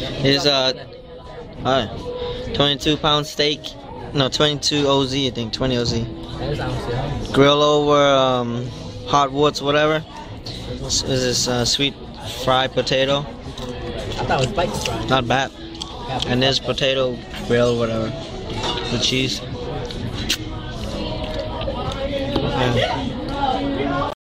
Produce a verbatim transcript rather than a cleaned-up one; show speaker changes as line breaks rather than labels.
It's uh, uh twenty-two pound steak. No, twenty-two O Z, I think, twenty O Z. Grill over um, hot woods, whatever. This is this uh, sweet fried potato.
I thought it was bacon fried.
Not bad. And this potato grill, whatever, with cheese. Yeah.